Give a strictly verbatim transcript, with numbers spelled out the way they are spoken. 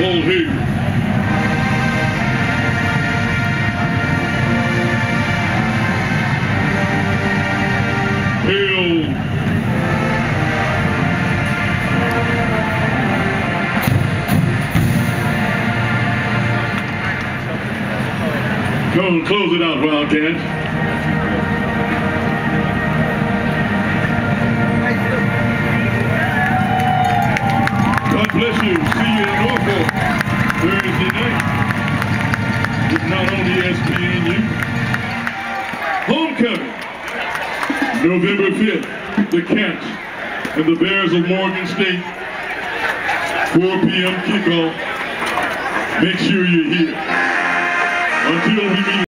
ball here. Hill. Come close it out, Wildcats. God bless you. See you in Norfolk Thursday night. It's not on the S P N U. Homecoming. November fifth, the Cats and the Bears of Morgan State. four P M kickoff. Make sure you're here. Until we meet.